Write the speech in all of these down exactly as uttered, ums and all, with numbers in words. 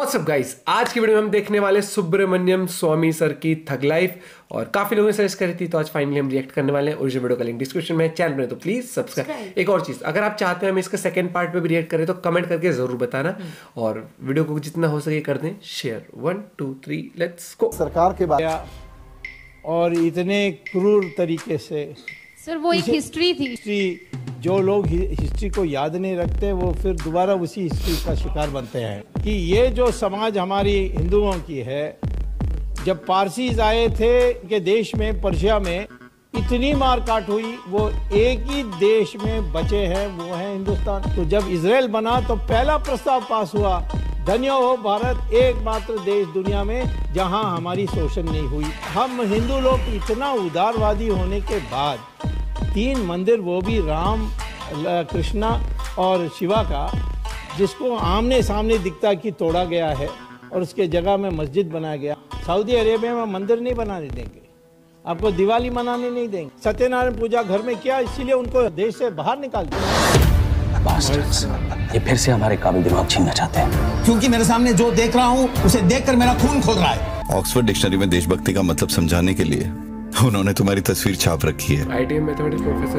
What's up guys, आज की video में हम देखने वाले सुब्रमण्यम स्वामी सर की थग लाइफ। और काफी लोगों ने सजेस्ट करी थी, तो आज फाइनली हम रिएक्ट करने वाले हैं। ओरिजिनल वीडियो का लिंक डिस्क्रिप्शन में, चैनल में, तो प्लीज सब्सक्राइब। एक और चीज, अगर आप चाहते हैं हम इसका सेकंड पार्ट पे भी रिएक्ट करें तो कमेंट करके जरूर बताना, और वीडियो को जितना हो सके कर दें share. One two three let's go. सरकार के बाद और इतने क्रूर तरीके से सर वो एक हिस्ट्री थी। हिस्ट्री जो लोग हिस्ट्री को याद नहीं रखते वो फिर दोबारा उसी हिस्ट्री का शिकार बनते हैं। कि ये जो समाज हमारी हिंदुओं की है, जब पारसीज आए थे कि देश में पर्शिया में इतनी मारकाट हुई, वो एक ही देश में बचे हैं, वो है हिंदुस्तान। तो जब इजराइल बना तो पहला प्रस्ताव पास हुआ, धन्य हो भारत, एकमात्र देश दुनिया में जहां हमारी शोषण नहीं हुई। हम हिंदू लोग इतना उदारवादी होने के बाद तीन मंदिर, वो भी राम, कृष्णा और शिवा का, जिसको आमने सामने दिखता कि तोड़ा गया है और उसके जगह में मस्जिद बनाया गया। सऊदी अरेबिया में मंदिर नहीं बनाने देंगे, आपको दिवाली मनाने नहीं देंगे, सत्यनारायण पूजा घर में किया, इसीलिए उनको देश से बाहर निकाल दिया। ये फिर से हमारे काबिल दिमाग छीनना चाहते हैं, क्योंकि मेरे सामने जो देख रहा हूँ उसे देखकर मेरा खून खोल रहा है। ऑक्सफोर्ड डिक्शनरी में देशभक्ति का मतलब समझाने के लिए उन्होंने तुम्हारी तस्वीर छाप रखी है। आईटी मैथमेटिक्स प्रोफेसर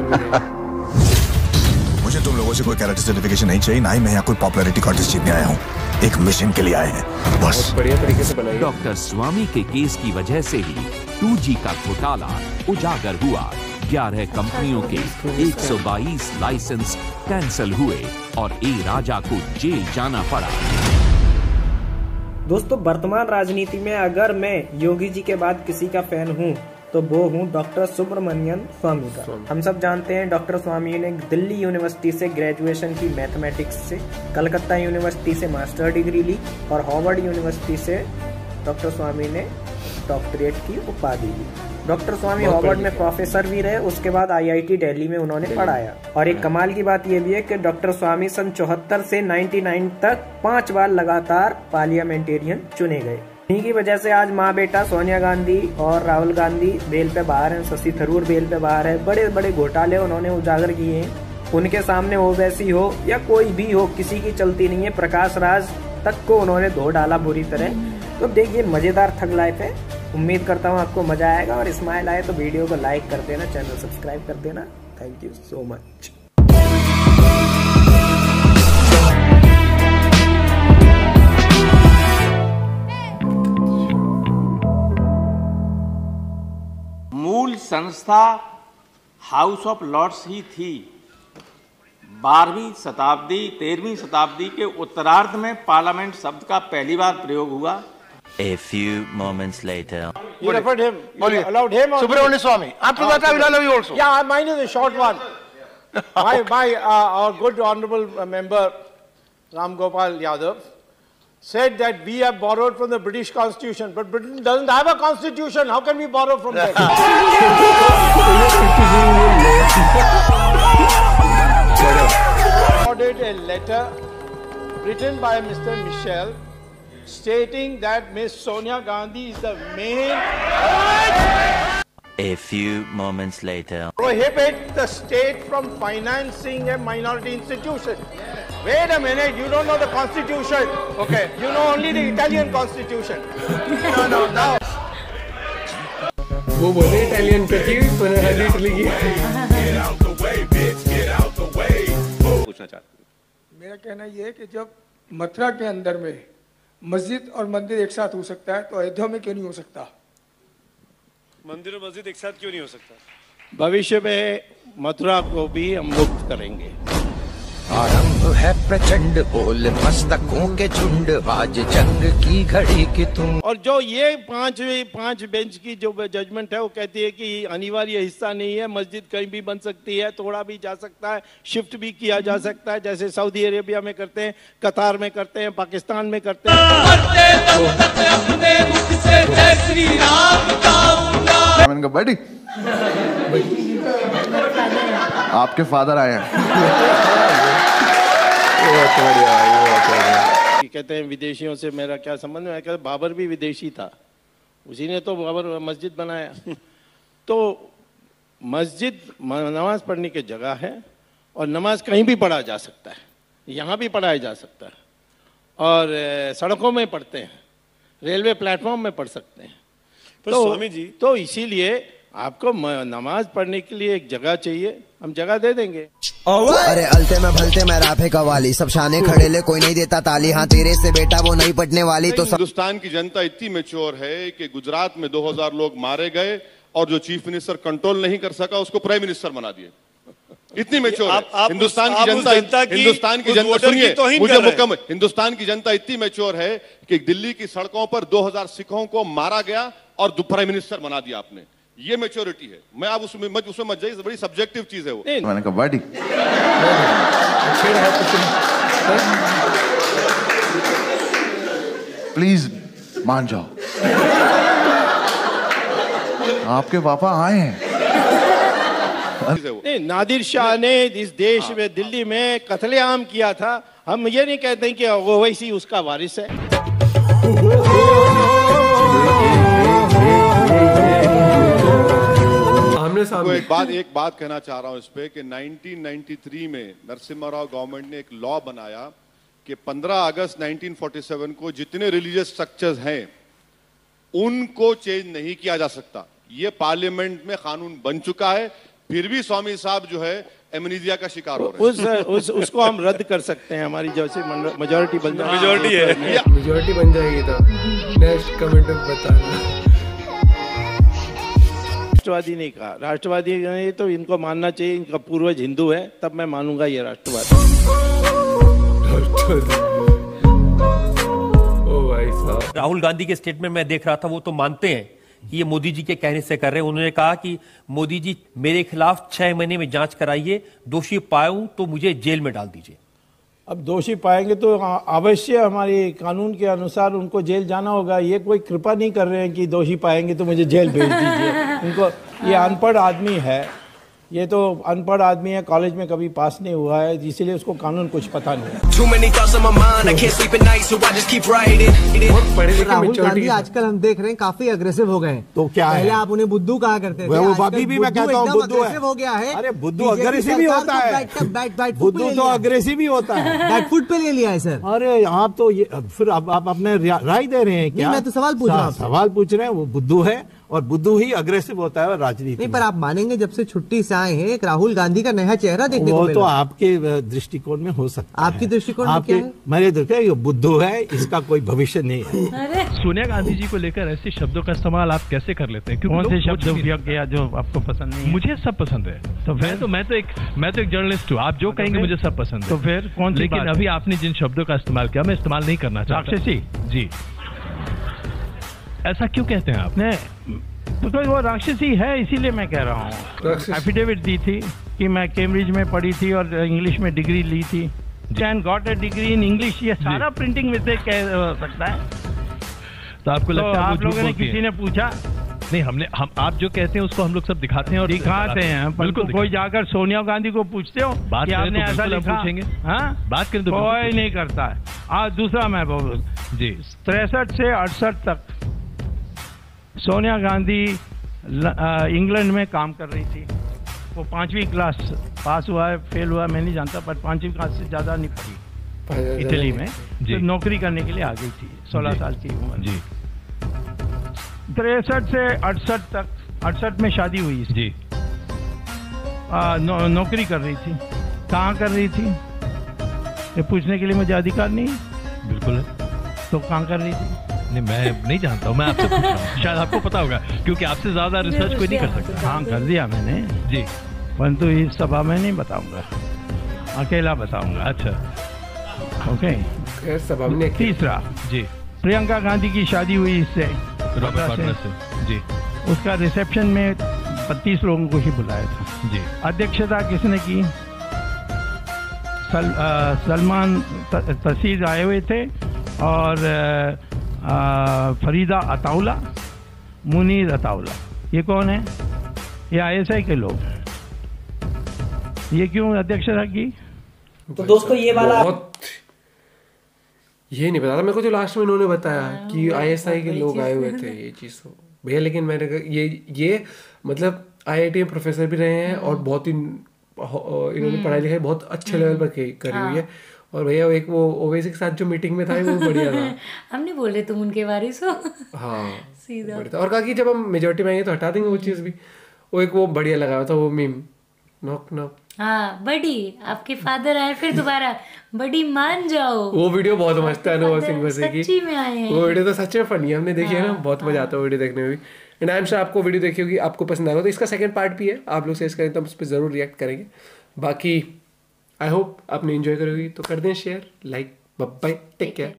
भी। मुझे तुम लोगों से कोई कैरेक्टर सर्टिफिकेशन नहीं चाहिए, ना ही मैं यहाँ कोई पॉपुलैरिटी कॉन्टेस्ट जीतने आया हूँ। एक मिशन के लिए आए हैं बस। बढ़िया तरीके से बनाई। डॉक्टर स्वामी के केस की वजह से ही टू जी का घोटाला उजागर हुआ। ग्यारह कंपनियों के एक सौ बाईस लाइसेंस कैंसिल हुए और ए राजा को जेल जाना पड़ा। दोस्तों, वर्तमान राजनीति में अगर मैं योगी जी के बाद किसी का फैन हूँ तो वो हूँ डॉक्टर सुब्रमण्यम स्वामी का। हम सब जानते हैं डॉक्टर स्वामी ने दिल्ली यूनिवर्सिटी से ग्रेजुएशन की मैथमेटिक्स से, कलकत्ता यूनिवर्सिटी से मास्टर डिग्री ली और हार्वर्ड यूनिवर्सिटी से डॉक्टर स्वामी ने डॉक्टरेट की उपाधि ली। डॉक्टर स्वामी हार्वर्ड में प्रोफेसर भी रहे, उसके बाद आईआईटी दिल्ली में उन्होंने पढ़ाया। और एक कमाल की बात यह भी है कि डॉक्टर स्वामी सन चौहत्तर से निन्यानवे तक पांच बार लगातार पार्लियामेंटेरियन चुने गए। इन्हीं की वजह से आज माँ बेटा सोनिया गांधी और राहुल गांधी बेल पे बाहर हैं, शशि थरूर बेल पे बाहर है। बड़े बड़े घोटाले उन्होंने उजागर किए हैं। उनके सामने ओवैसी हो या कोई भी हो, किसी की चलती नहीं है। प्रकाश राज तक को उन्होंने धो डाला बुरी तरह। तो देखिए, मजेदार थग लाइफ है। उम्मीद करता हूँ आपको मजा आएगा, और स्माइल आए तो वीडियो को लाइक कर देना, चैनल सब्सक्राइब कर देना। Thank you so much. मूल संस्था हाउस ऑफ लॉर्ड्स ही थी। बारहवीं शताब्दी तेरहवीं शताब्दी के उत्तरार्ध में पार्लियामेंट शब्द का पहली बार प्रयोग हुआ। A few moments later. You referred him. You allowed him. Subramanian Swami. After that, I will allow you also. Yeah, mine is a short one. my my uh, our good honorable member Ram Gopal Yadav said that we have borrowed from the British Constitution, but Britain doesn't have a constitution. How can we borrow from them? Ordered a letter written by Mister Michel stating that Miss Sonia Gandhi is the main. A few moments later. Prohibit the state from financing a minority institution. Wait a minute, you don't know the constitution. Okay. You know only the Italian constitution. No, no, no. वो बोले Italian पे थी, मैंने Italy की। पूछना चाहता हूँ, मेरा कहना यह है कि जब मथुरा के अंदर में मस्जिद और मंदिर एक साथ हो सकता है, तो अयोध्या में क्यों नहीं हो सकता? मंदिर और मस्जिद एक साथ क्यों नहीं हो सकता? भविष्य में मथुरा को भी हम मुक्त करेंगे। आरंभ है प्रचंड बोल मस्तकों के झुंड, आज जंग की घड़ी की तुम। और जो ये पांच पांच बेंच की जो जजमेंट है वो कहती है कि अनिवार्य हिस्सा नहीं है, मस्जिद कहीं भी बन सकती है, तोड़ा भी जा सकता है, शिफ्ट भी किया जा सकता है, जैसे सऊदी अरेबिया में करते हैं, कतार में करते हैं, पाकिस्तान में करते हैं। बड़ी आपके फादर आए हैं। कहते हैं विदेशियों से मेरा क्या संबंध है? कहते बाबर भी विदेशी था, उसी ने तो बाबर मस्जिद बनाया। तो मस्जिद नमाज पढ़ने की जगह है, और नमाज कहीं भी पढ़ा जा सकता है, यहाँ भी पढ़ाया जा सकता है। और सड़कों में पढ़ते हैं, रेलवे प्लेटफॉर्म में पढ़ सकते हैं। तो स्वामी जी तो इसीलिए आपको नमाज पढ़ने के लिए एक जगह चाहिए, हम जगह दे देंगे। अरे अलते में भलते में राफे कवाली, सब शाने खड़े ले कोई नहीं देता ताली, हाँ तेरे से बेटा वो नहीं पटने वाली। तो हिंदुस्तान की जनता इतनी मैच्योर है कि गुजरात में दो हजार लोग मारे गए और जो चीफ मिनिस्टर कंट्रोल नहीं कर सका उसको प्राइम मिनिस्टर बना दिए। इतनी मैच्योर है हिंदुस्तान की जनता। हिंदुस्तान की जनता सुनिए मुझे मुकम्मल, हिंदुस्तान की जनता इतनी मैच्योर है कि दिल्ली की सड़कों पर दो हजार सिखों को मारा गया और प्राइम मिनिस्टर बना दिया आपने। ये मैच्योरिटी है। मैं आप उसमें मत उसमें मत जाइए, बड़ी सब्जेक्टिव चीज है वो। मैंने कहा बड़ी प्लीज मान जाओ, आपके पापा आए हैं। नहीं, नादिर शाह ने इस देश में दिल्ली में कत्लेआम किया था। हम ये नहीं कहते कि वो वैसी उसका वारिस है। तो एक बात एक बात कहना चाह रहा हूं इस पे कि नाइनटीन नाइंटी थ्री में नरसिम्हा राव गवर्नमेंट ने एक लॉ बनाया कि पंद्रह अगस्त नाइनटीन फोर्टी सेवन को जितने रिलीजियस स्ट्रक्चर्स हैं उनको चेंज नहीं किया जा सकता। ये पार्लियामेंट में कानून बन चुका है, फिर भी स्वामी साहब जो है एमनीजिया का शिकार हो रहे हैं। उस, उस उसको हम रद्द कर सकते हैं, हमारी जैसे मेजोरिटी बन जाए। मेजोरिटी है, मेजोरिटी बन जाएगी तो नेक्स्ट कमेंट में बताना। राष्ट्रवादी नहीं कहा, राष्ट्रवादी नहीं तो इनको मानना चाहिए, इनका पूर्वज हिंदू है, तब मैं मानूंगा ये राष्ट्रवादी। राहुल गांधी के स्टेटमेंट में देख रहा था, वो तो मानते हैं कि ये मोदी जी के कहने से कर रहे हैं। उन्होंने कहा कि मोदी जी मेरे खिलाफ छह महीने में जांच कराइए, दोषी पाऊं तो मुझे जेल में डाल दीजिए। अब दोषी पाएंगे तो अवश्य हमारे कानून के अनुसार उनको जेल जाना होगा। ये कोई कृपा नहीं कर रहे हैं कि दोषी पाएंगे तो मुझे जेल भेज दीजिए। उनको, ये अनपढ़ आदमी है, ये तो अनपढ़ आदमी है, कॉलेज में कभी पास नहीं हुआ है, इसीलिए उसको कानून कुछ पता नहीं है। राहुल गांधी आजकल हम देख रहे हैं काफी अग्रेसिव हो गए हैं। तो क्या पहले है? आप उन्हें बुद्धू कहा करते थे, वो अभी भी मैं कहता हूँ बुद्धू है। हो गया है। अरे बुद्धू अग्रेसिव ही होता है, बुद्धू तो अग्रेसिव ही होता है। बैक फुट पे ले लिया है सर। अरे आप तो ये फिर आप अपने राय दे रहे हैं क्या? मैं तो सवाल पूछ रहा हूँ। सवाल पूछ रहे हैं, वो बुद्धू है और बुद्धू ही अग्रेसिव होता है राजनीति नहीं, पर आप मानेंगे जब से छुट्टी से आए हैं एक राहुल गांधी का नया चेहरा देखने को वो मिला। तो आपके दृष्टिकोण में हो सकता है। आपकी दृष्टिकोण में क्या है? मेरे दृष्टिकोण ये बुद्धू है, इसका कोई भविष्य नहीं है। सोनिया गांधी जी को लेकर ऐसे शब्दों का इस्तेमाल आप कैसे कर लेते हैं? कौन से शब्द उपयोग किया जो आपको पसंद नहीं है? मुझे सब पसंद है। तो मैं तो मैं तो एक मैं तो एक जर्नलिस्ट हूँ, आप जो कहेंगे मुझे सब पसंद है। तो फिर कौन सी लेकिन अभी आपने जिन शब्दों का इस्तेमाल किया मैं इस्तेमाल नहीं करना चाहता। राक्षसी जी, ऐसा क्यों कहते हैं आप? तो, तो वो राक्षसी है, इसीलिए मैं कह रहा हूँ। एफिडेविट दी थी कि मैं कैम्ब्रिज में पढ़ी थी और इंग्लिश में डिग्री ली थी, and got a degree in English. ये सारा प्रिंटिंग में से कह सकता है। तो आपको लगता तो है आप लोगों ने किसी ने पूछा? नहीं, हमने हम आप जो कहते हैं उसको हम लोग सब दिखाते हैं और दिखाते हैं। बिल्कुल, कोई जाकर सोनिया गांधी को पूछते हो बात कि आपने ऐसा लिखा? पूछेंगे। हाँ, बात करें तो कोई नहीं करता है। आज दूसरा मैं बोल जी, तिरसठ से अड़सठ तक सोनिया गांधी इंग्लैंड में काम कर रही थी। वो पांचवी क्लास पास हुआ है, फेल हुआ मैं नहीं जानता, पर पांचवी क्लास से ज्यादा नहीं पढ़ी इटली में। तो नौकरी करने के लिए आ गई थी, सोलह साल की उम्र। जी, तिरसठ से अड़सठ तक, अड़सठ में शादी हुई जी। आ, नौ, नौकरी कर रही थी। कहाँ कर रही थी ये पूछने के लिए मुझे अधिकार नहीं है। बिल्कुल है। तो कहाँ कर रही थी? नहीं, मैं नहीं जानता हूँ, मैं आपसे पूछ रहा हूँ। शायद आपको पता होगा क्योंकि आपसे ज्यादा रिसर्च कोई नहीं कर सकता। हाँ, कर दिया मैंने जी, परंतु इस सभा में नहीं बताऊंगा, अकेला बताऊंगा। अच्छा, ओके। सभा में तीसरा जी, प्रियंका गांधी की शादी हुई इससे, रॉबर्ट वाड्रा से जी। उसका रिसेप्शन में बत्तीस लोगों को ही बुलाया था जी। अध्यक्षता किसने की? सल, आ, सलमान तसीर आए हुए थे और आ, आ, फरीदा अताउला, मुनीर अताउला। ये कौन है? ये आई एस आई के लोग। ये क्यों अध्यक्षता की? तो दोस्तों ये वाला ये नहीं बताया मेरे को, जो लास्ट में इन्होंने बताया कि आई एस आई के लोग आए हुए थे, ये चीज़ तो भैया। लेकिन मैंने ये ये मतलब आई आई टी में प्रोफेसर भी रहे हैं और बहुत ही इन्होंने पढ़ाई लिखाई बहुत अच्छे लेवल पर करी हुई है और भैया एक वो ओवैसी के साथ जो मीटिंग में था वो बढ़िया था। हम नहीं बोल रहे तुम उनके बारिश हो। हाँ सीधा। और कहा कि जब हम मेजोरिटी में आएंगे तो हटा देंगे वो चीज़ भी। वो एक वो बढ़िया लगा हुआ था वो मीम, नॉक नॉक। हाँ बड़ी आपके फादर आए फिर दोबारा बड़ी मान जाओ। वो वीडियो बहुत मस्त है अनुभव सिंह वैसे की। सच्ची में आए हैं। वो वीडियो तो सच में फनी है, हमने देखी है ना, बहुत मजा आता है वीडियो देखने में भी। एंड आई एम श्योर आपको वीडियो देखी होगी, आपको पसंद आएगा। तो इसका सेकंड पार्ट भी है, आप लोग शेयर करें तो हम उस पर जरूर रिएक्ट करेंगे। बाकी आई होप आपने एंजॉय करोगी, तो कर दें share, like, bye, take care.